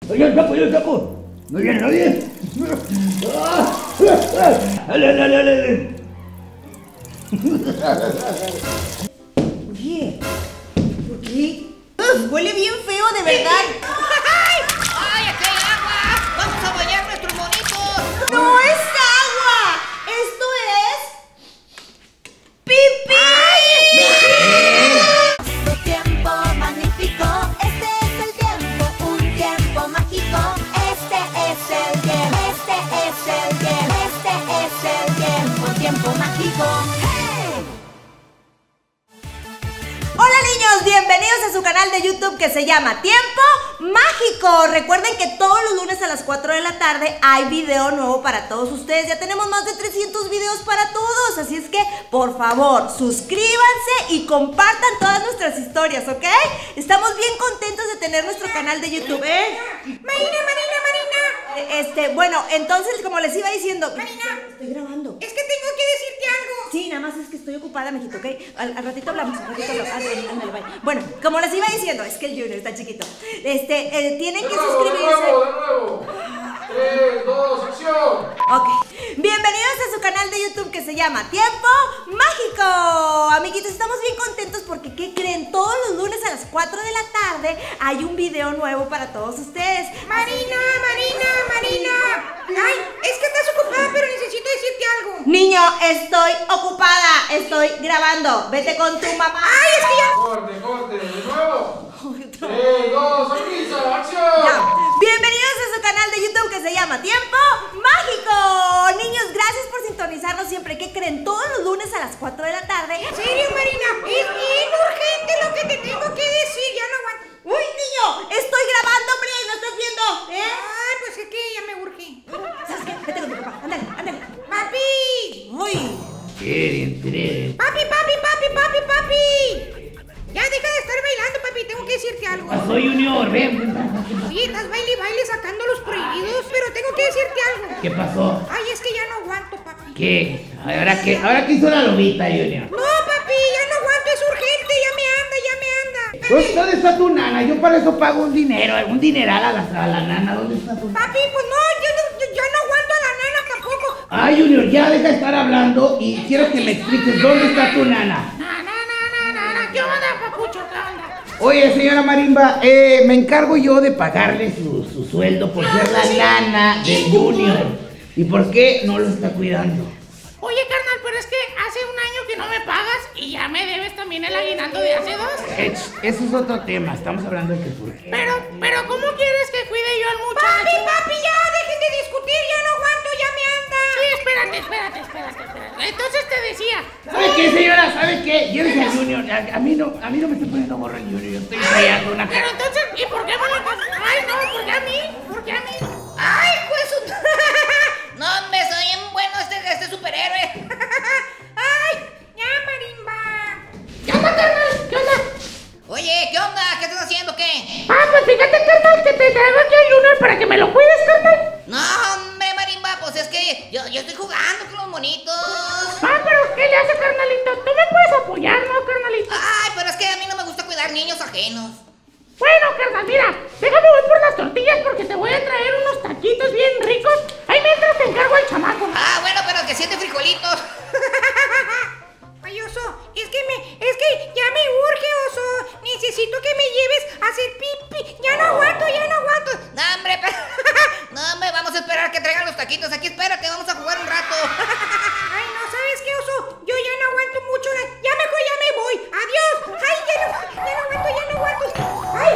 Yo el sapo. No viene nadie. Dale. Oye, ¿por qué? Huele bien feo, de verdad. ¡Ay, aquí hay agua! ¡Vamos a bañar nuestros monitos! ¡No es agua! ¡Esto es... ¡pipí! Tiempo magnífico, este es el tiempo, un tiempo mágico. Este es el tiempo, un tiempo mágico. ¡Hey! Hola niños, bienvenidos a su canal de YouTube que se llama Tiempo Mágico. Recuerden que todos los lunes a las 4 de la tarde hay video nuevo para todos ustedes. Ya tenemos más de 300 videos para todos, así es que por favor suscríbanse y compartan todas nuestras historias, ¿ok? Estamos bien contentos de tener nuestro canal de YouTube, ¿eh? Marina. Bueno, entonces como les iba diciendo, Marina. estoy grabando. Es que tengo que decirte algo. Sí, nada más es que estoy ocupada, mijito, ¿ok? Al ratito hablamos, Ándale, bye. Bueno, como les iba diciendo, es que el Junior está chiquito. Tienen que suscribirse. De nuevo. 3, 2, acción. Ok, bienvenidos a su canal de YouTube que se llama Tiempo Mágico. Amiguitos, estamos bien contentos porque, ¿qué creen? Todos los lunes a las 4 de la tarde hay un video nuevo para todos ustedes. Marina. Ay, es que estás ocupada, pero necesito decirte algo. Niño, estoy ocupada, estoy grabando. Vete con tu mamá. Ay, es que ya... Corte, de nuevo. 3, 2, acción. Ya. Bienvenidos a su canal de YouTube que se llama Tiempo Mágico. Niños, gracias por sintonizarnos siempre. ¿Qué creen? Todos los lunes a las 4 de la tarde. En serio, Marina, es bien urgente lo que te tengo que decir. Ya no aguanto. ¡Uy, niño! ¡Estoy grabando, hombre! ¿No estás viendo? Ay, pues es que ya me urge. ¿Sabes qué? Vete con tu papá. Ándale. ¡Papi! ¡Uy! Quieren. ¡Papi! Ya deja de estar bailando, papi. Tengo que decirte algo. Pasó, Junior, ven. Oye, estás baile y baile sacando los prohibidos. Pero tengo que decirte algo. ¿Qué pasó? Ay, es que ya no aguanto, papi. ¿Qué? ¿Ahora qué hizo la lobita, Junior? No, papi, ya no aguanto. Es urgente. Ya me anda. Pues, ¿dónde está tu nana? Yo para eso pago un dineral a la nana. ¿Dónde está tu nana? Papi, pues no, yo no aguanto a la nana tampoco. Ay, Junior, ya deja de estar hablando y quiero que me expliques dónde está tu nana. Nana. ¿Qué onda, papucho? ¿Qué onda? Oye, señora Marimba, me encargo yo de pagarle su sueldo por ser la nana del Junior. ¿Y por qué no lo está cuidando? Oye, carnal, pero es que hace un año que no me pagas y ya me debes también el aguinaldo de hace 2. Eso es otro tema, estamos hablando de que por qué. Pero ¿cómo quieres que cuide yo al muchacho? Papi, ya dejen de discutir. Ya no aguanto. Ya me anda. Sí, espérate. Entonces te decía. ¿Sabe qué, señora? ¿Sabe qué? Llévese al Junior. A mí no me estoy poniendo gorro el Junior. Yo estoy fallando una Pero cara. entonces, ¿y por qué me lo pasas? Ay, no, ¿por qué a mí? Ay, pues... No, hombre, soy bien bueno este superhéroe. Ay, ya, Marimba. ¿Qué onda, carnal? ¿Qué onda? Oye, ¿qué onda? ¿Qué estás haciendo? ¿Qué? Pues fíjate, carnal, que te traigo aquí al Junior para que me lo cuides, carnal. No, hombre, Marimba, pues es que yo estoy jugando con los monitos. Pero ¿qué le hace, carnalito? Tú me puedes apoyar, ¿no, carnalito? Ay, pero es que a mí no me gusta cuidar niños ajenos. Bueno, carnal, mira, déjame voy por las tortillas porque te voy a traer unos taquitos bien ricos. Ahí mientras te encargo al chamaco. Ah, bueno, pero que 7 frijolitos. Ay, oso, es que ya me urge, oso. Necesito que me lleves a hacer pipi. Ya no aguanto. No, hombre, no, hombre, vamos a esperar que traigan los taquitos. Aquí espérate, vamos a jugar un rato. Ay, no, ¿sabes qué, oso? Yo ya no aguanto mucho. Ya mejor ya me voy. Adiós. Ay, ya no aguanto. Ay,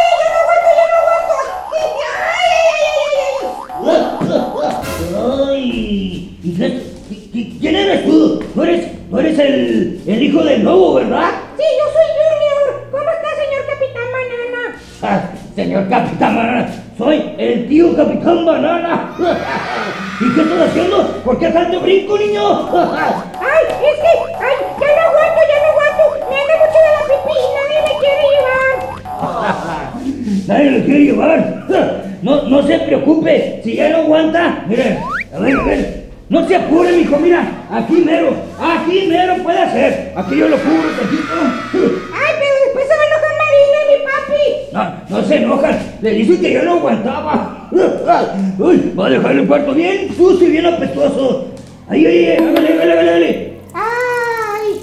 ya no aguanto. ¡Ay! ¿Y quién eres tú? ¿No eres el hijo del lobo, verdad? Sí, yo soy Junior. ¿Cómo está, señor Capitán Banana? Ah, señor Capitán Banana, soy el tío Capitán Banana. ¿Y qué estás haciendo? ¿Por qué tanto brinco, niño? Ay, ya no aguanto. Me anda mucho de la pipí y nadie me quiere llevar. ¿Nadie lo quiere llevar? No se preocupe, si ya no aguanta, mire, a ver. No se apure, mijo, mira, aquí mero puede hacer. Aquí yo lo cubro, tantito. Ay, pero después se va a enojar Marina y mi papi. no se enojan. Le dije que yo no aguantaba. Uy, va a dejar el cuarto bien sucio y bien apestoso. Ahí, hágale. ¡Ay!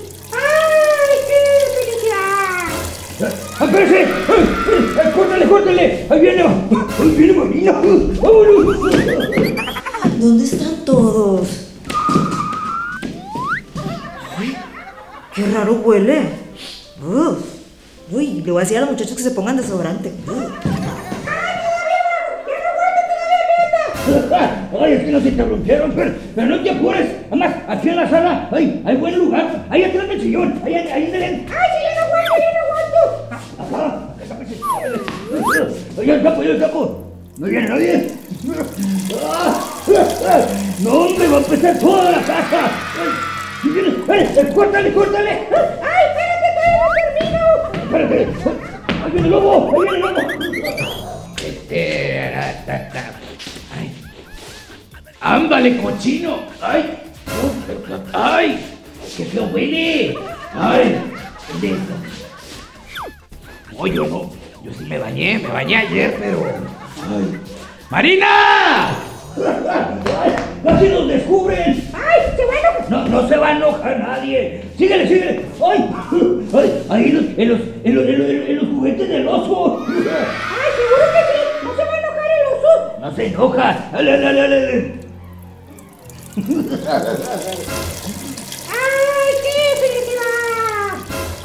¡Qué felicidad! ¡Espérese! ¡Córtale! Ahí viene Marina. ¡Vámonos! ¿Dónde están todos? Uy, qué raro huele. Uy, le voy a decir a los muchachos que se pongan desodorante. Ay, es que no se te rompieron, pero no te apures. Además, aquí en la sala, hay buen lugar. Ahí atrás del sillón, ahí en el... ¡Ay, sí, yo no aguanto! Yo el tapo. No viene nadie. No, hombre, va a empezar toda la casa. ¡Córtale! ¡Ay, espérate, todavía no termino! Espérate. Ahí viene el lobo. Ay. ¡Ándale, cochino! ¡Ay! ¡Qué feo huele! ¡Ay! ¿Qué es eso? Oye, yo sí me bañé ayer, pero... ¡Ay! ¡Marina! ¡Casi nos descubren! ¡Ay, se va a enojar! No se va a enojar nadie. Síguele. ¡Ay! Ahí en los juguetes del oso. ¡Ay, seguro que sí! ¡No se va a enojar el oso! No se enoja. ¡Ale! ¡Ay, qué felicidad!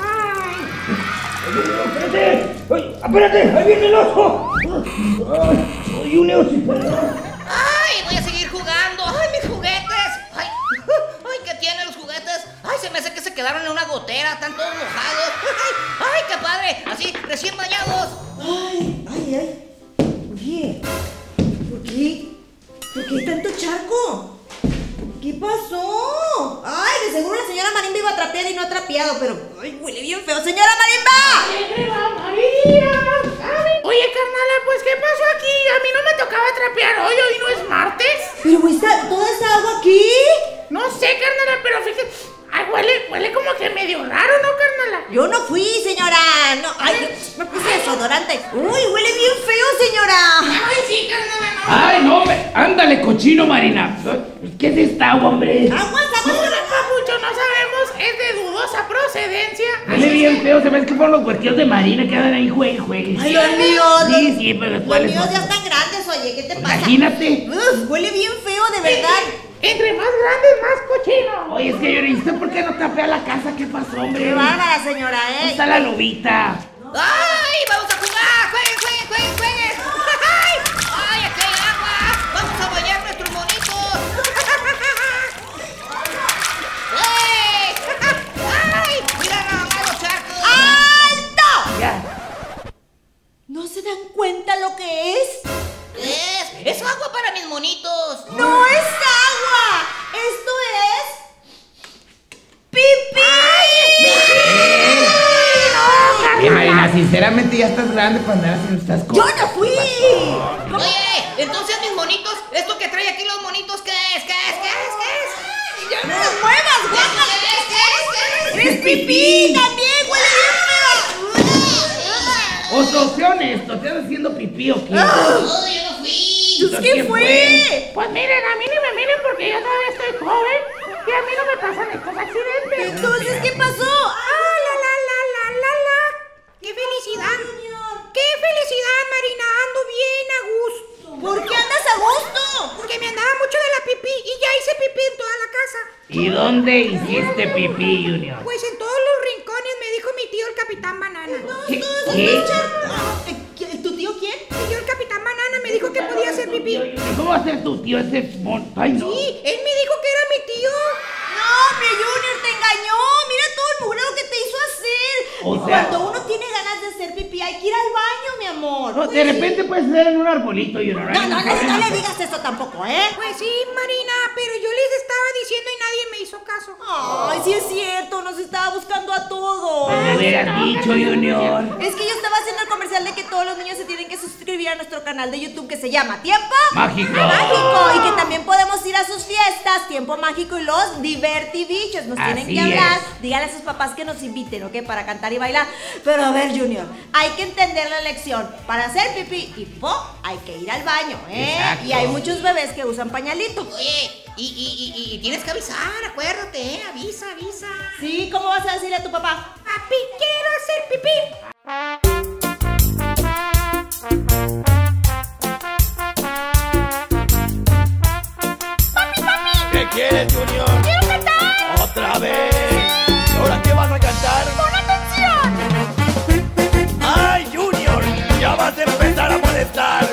¡Ay! ¡Espérate! ¡Ahí viene el oso! ¡Ay, un osito! ¡Ay, voy a seguir jugando! ¡Ay, mis juguetes! ¡Ay, qué tienen los juguetes! ¡Ay, se me hace que se quedaron en una gotera! ¡Están todos mojados! ¡Ay, qué padre! Así, recién bañados. Ay. Oye, ¿por qué hay tanto charco? ¿Qué pasó? Ay, de seguro la señora Marimba iba a trapear y no ha trapeado, pero... ¡Ay, huele bien feo! ¡Señora Marimba! ¡Qué va, María! Oye, carnala, pues, ¿qué pasó aquí? A mí no me tocaba trapear hoy no es martes. Pero está toda esta agua aquí. No sé, carnala, pero fíjate... Ay, huele como que medio raro, ¿no, carnala? Yo no fui, señora. No, ay, me puse desodorante. Uy, huele bien feo, señora. Ay, sí, carnala, no. ¡Ay, no! ¡Ándale, cochino, Marina! ¿Qué es esta agua, hombre? Aguas. Papucho, no sabemos, es de dudosa procedencia. Huele bien feo, se ve que fueron los huerquillos de Marina que andan ahí juegue. Ay, los míos. Sí, pero Los ¿cuáles míos son? ya están grandes, oye, ¿qué te pasa? Imagínate. Huele bien feo, de verdad. Entre más grande, más cochino. Oye, es que yo ¿usted por qué no trapea la casa? ¿Qué pasó, hombre? Qué bárbara, señora, ¿Dónde está la lobita? ¡Ay, vamos a jugar! ¡Jueguen! ¡Ay, aquí hay agua! ¡Vamos a bañar nuestros monitos! ¡Ay! ¡Mira nada más los charcos! ¡Alto! Ya. ¿No se dan cuenta lo que es? Es agua para mis monitos. ¡No es agua! ¡Esto es... ¡pipí! Marina, sinceramente ya estás grande para andar haciendo estas ¡Yo cosas. no fui! Oye, entonces mis monitos, esto que trae aquí los monitos, ¿qué es? ¡Ya no te muevas, guapa! ¿Qué es? ¡Es pipí! ¡También huele bien feo! Oso, sé honesto, ¿te estás haciendo pipí o qué? No, yo no fui. Pues, ¿qué fue? Pues miren, a mí ni me miren porque yo todavía estoy joven y a mí no me pasan estos accidentes. Entonces, ¿qué pasó? ¡Ah, la! ¡Qué felicidad! ¡Qué felicidad, Marina! Ando bien a gusto. ¿Por qué andas a gusto? Porque me andaba mucho de la pipí y ya hice pipí en toda la casa. ¿Y dónde hiciste pipí, Junior? Pues en todos los rincones me dijo mi tío el Capitán Banana. ¿Qué? ¿Tu tío quién? Mi tío el Capitán Banana me dijo que podía hacer pipí. ¿Cómo va a ser tu tío ese Ay, no. Sí, él me dijo que era mi tío. No, hombre, Junior, te engañó. Mira todo el mugrero que te hizo hacer. O sea- Cuando uno tiene ganas de hacer pipí, hay que ir al baño, mi amor. No, de repente puedes ser en un arbolito, Junior. No le digas eso tampoco, ¿eh? Pues sí, Marina, pero yo les estaba diciendo y nadie me hizo hizo caso. Ay, sí es cierto, nos estaba buscando a todos. Me hubieras dicho, Junior. Es que yo estaba haciendo el comercial de que todos los niños se tienen que suscribir a nuestro canal de YouTube que se llama Tiempo Mágico. Mágico, y que también podemos ir a sus fiestas, Tiempo Mágico y los Divertibichos. Nos tienen Así que hablar, es. díganle a sus papás que nos inviten, ¿ok? Para cantar y bailar. Pero a ver, Junior, hay que entender la lección. Para hacer pipí y po hay que ir al baño, ¿eh? Exacto. Y hay muchos bebés que usan pañalito. Oye, y tienes que avisar, acuérdate, avisa. Sí, ¿cómo vas a decirle a tu papá? Papi, quiero hacer pipí. ¿Qué quieres, Junior? ¡Quiero cantar! ¡Otra vez! ¿Ahora qué vas a cantar? ¡Pon atención! ¡Ay, Junior! ¡Ya vas a empezar a molestar!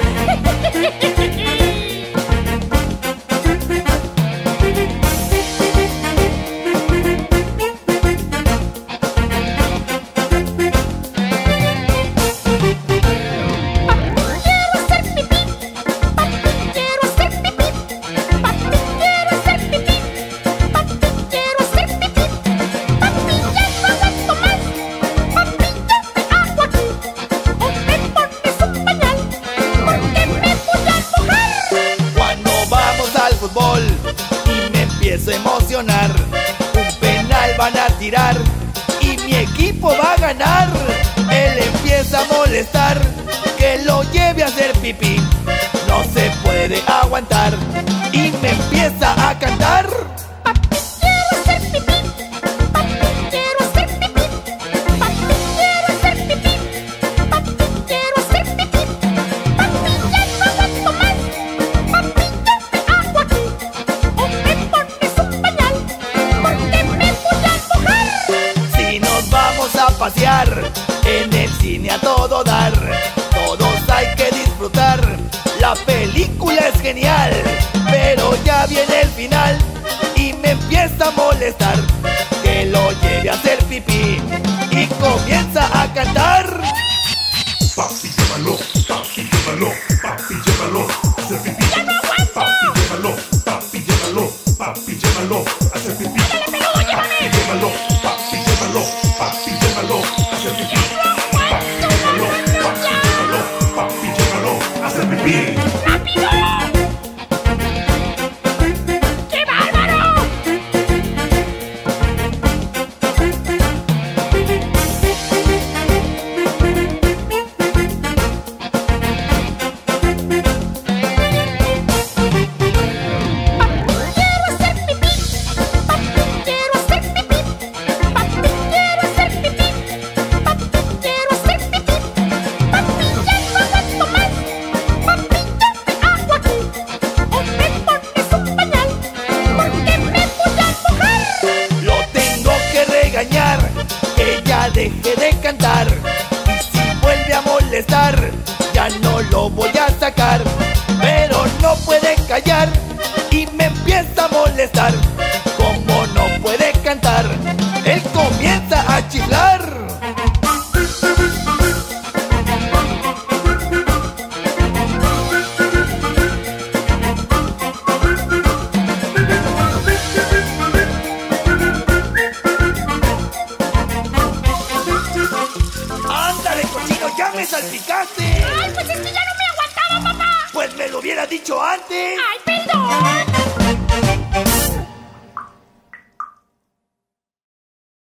Cuando vamos al fútbol y me empiezo a emocionar, un penal van a tirar y mi equipo va a ganar. Él empieza a molestar que lo lleve a hacer pipí, no se puede aguantar y me empieza a cantar. Si nos vamos a pasear en el cine a todo dar, todos hay que disfrutar. La película es genial, pero ya viene el final y me empieza a molestar que lo lleve a hacer pipí y comienza a cantar. Papi, llévalo, papi, llévalo, hacer pipí. Papi, llévalo, papi, llévalo, papi, llévalo, hacer pipí. Papi, llévalo, papi, llévalo, papi, llévalo, hacer pipí. Papi, llévalo, papi, llévalo, hacer pipí. ¡Qué bárbaro! Lo tengo que regañar, que ya deje de cantar. Y si vuelve a molestar, ya no lo voy a sacar. Pero no puede callar y me empieza a molestar. Como no puede cantar, él comienza a chiflar. ¡Ándale, cochino! ¡Ya me salpicaste! ¡Ay, pues es que ya no me aguantaba, papá! Pues me lo hubiera dicho antes. ¡Ay, perdón!